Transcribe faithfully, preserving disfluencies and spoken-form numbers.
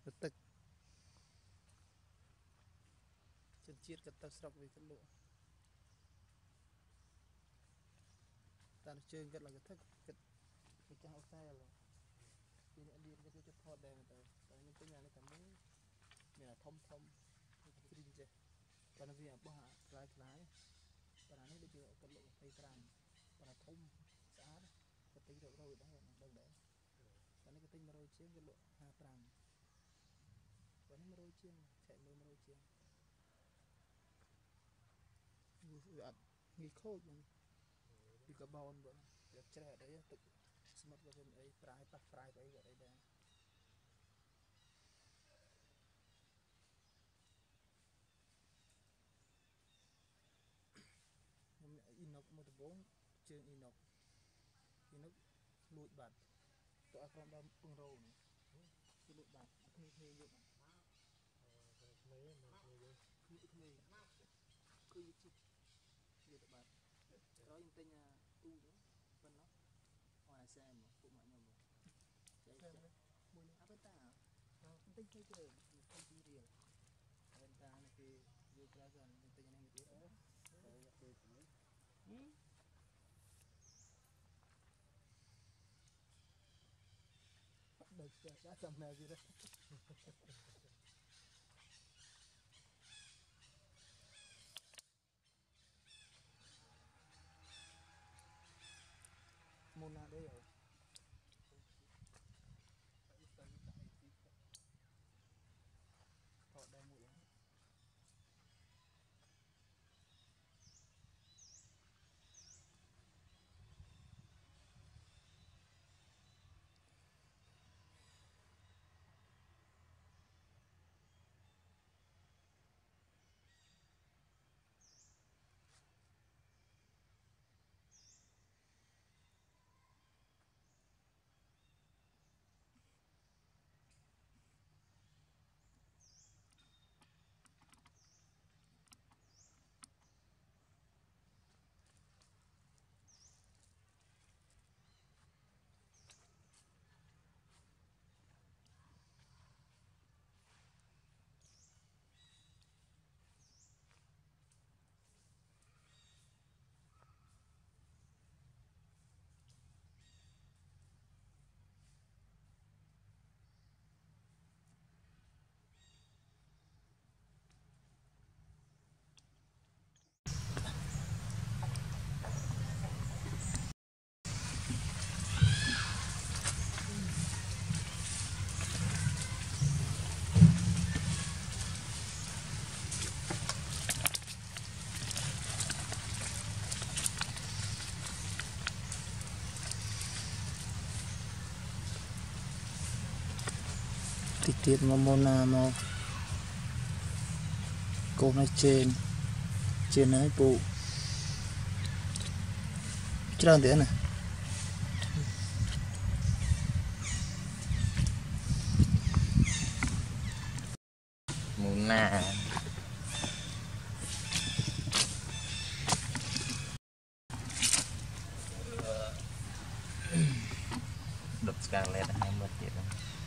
tức chân chiết cái tơ sọc về cái lộ ta chơi cái là cái thức cái cái trang ốc xe rồi thì nó đi cái cái thọt đèn tới tới những cái nhà này cả mấy nhà thông thông cái kinh chứ và nó về bỏ lái lái và nó đi chơi cái lộ tây tràm và nó thông xã cái tính rồi rồi đấy đâu đấy và nó cái tính mà rồi chiếm cái lộ hai tràm và nó rồi chiếm chạy mới rồi chiếm nghỉ khô mình đi cả bon bữa được trẻ đấy tự smart vào bên ấy fry tắt fry đấy ở đây đây nhưng inox một bốn chương inox inox lụi bạt tụi anh còn đang bưng râu này cái lụi bạt thuê thuê dụng mấy mà thuê thuê thuê cứ như chụp như tụi bạn đó những tên tu nữa phân nó ngoài xe mà phụ mọi nhau mà chạy chạy mùi áp bên ta hả tên chơi chơi không chi riêng bên ta này thì vừa ra gần bên tên này biết đấy rồi gặp được nữa được đã tầm nào gì đấy môn nào đấy rồi họ đang ngủ tiết tiết mà môn nào mà cô nói trên trên ấy bộ trơn thế này môn nào đập Scarlett hai mươi triệu